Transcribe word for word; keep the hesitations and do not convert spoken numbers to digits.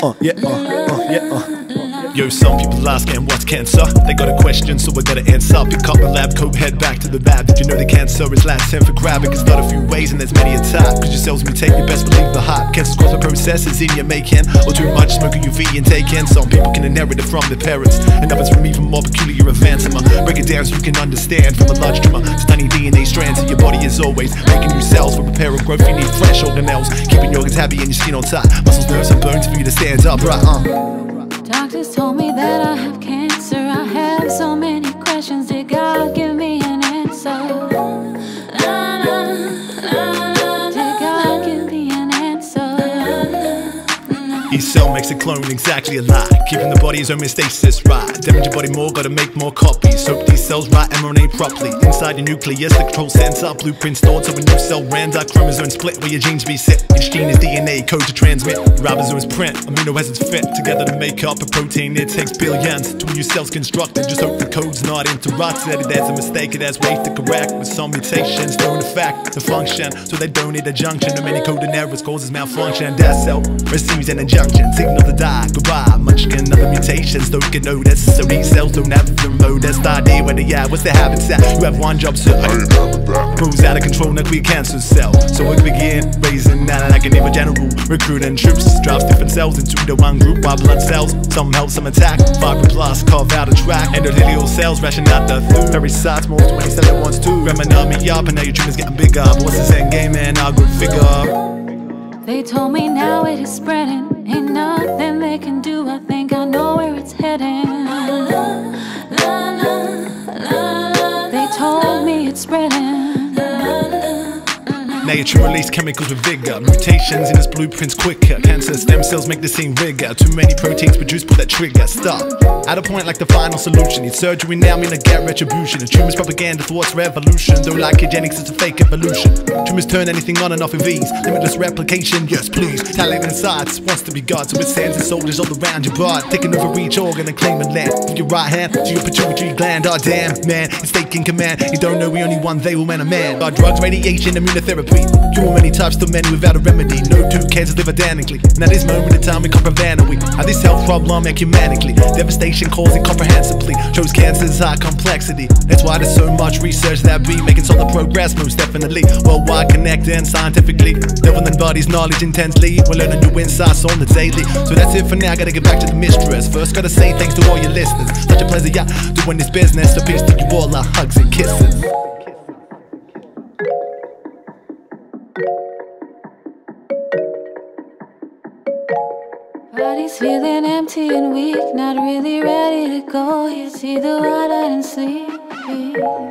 uh, yeah, uh, uh, yeah, uh. Yo, some people asking what's cancer. They got a question, so I gotta answer. Pick up the lab coat, head back to the lab. Did you know the cancer is Latin for grabbing? It's not a few ways and there's many a type. Cause your cells mutate, you best believe the hype. Cancer's caused by processes in your making, or too much smoking U V intaking. Some people can inherit it from their parents, and others from even more peculiar events. I'ma break it down so you can understand. From a large tumor to tiny D N A strands in your body is always making new cells. For repair and growth you need fresh organelles, keeping your organs happy and your skin on tight. Muscles, nerves and bones for you to stand up right, uh. Doctors told me that I have cancer. I have so many questions. Did God give me an answer? La, la, la, la, did God give me an answer? Each cell makes a clone exactly alike, keeping the body's homeostasis right. Damage your body more, gotta make more copies. Hope these cells write M R N A properly. Inside your nucleus, the control center, blueprint stored so a new cell render. Chromosome split where your genes be set. Each gene is D N A code to transmit. Ribosomes print amino acids fit together to make up a protein. It takes billions to a new cell's constructed. Just hope the code's not interrupted. If there's a mistake, it has ways to correct. With some mutations don't affect the function, so they don't need a junction. Too many coding errors causes malfunction. That cell receives an injunction, signal to die, goodbye. Munchkin, other mutations don't get noticed, so these cells don't have the remote. That's the idea where they at, what's the habitat? You have one job, sir. Grows out of control, nuclear cancer cell. So we can begin raising that like an evil general, recruiting troops. Drops different cells into the one group. White blood cells, some help, some attack. Fibroblast, carve out a track. Endothelial cells ration out the food. Parasites, more twenty cells at once too. Ramming on me up, and now your tumor's getting bigger. But what's this end game, man? I'll go figure. They told me now it is spreading. Ain't nothing they can do. I think I know where it's heading. La, la, la, la, la. They told me it's spreading. Now your tumor release chemicals with vigor. Mutations in its blueprints quicker. Cancer stem cells make the scene rigor. Too many proteins produced, pull that trigger. Stop. At a point like the final solution. Need surgery now, mean I get retribution. A tumor's propaganda thwarts revolution. Though like eugenics, it's a fake evolution. Tumors turn anything on and off with ease. Limitless replication, yes please. Talent inside wants to be God, so it sends its soldiers all around your body, taking over each organ and claiming land. From your right hand to your pituitary gland. Oh damn, man, it's taking command. You don't know we only one they will man a man. Our drugs, radiation, immunotherapy. Cure many types, too many without a remedy. No two cancers live identically. And at this moment in time we comprehend we have this health problem ecumenically. Devastation caused incomprehensibly. Shows cancer's high complexity. That's why there's so much research that we making solid progress, most definitely. Worldwide connecting scientifically. Delving in bodies knowledge intensely. We're learning new insights on the daily. So that's it for now, gotta get back to the mistress. First gotta say thanks to all your listeners. Such a pleasure, yeah, doing this business. So peace to you all, our hugs and kisses. Body's feeling empty and weak, not really ready to go. You see the wide-eyed and sleepy.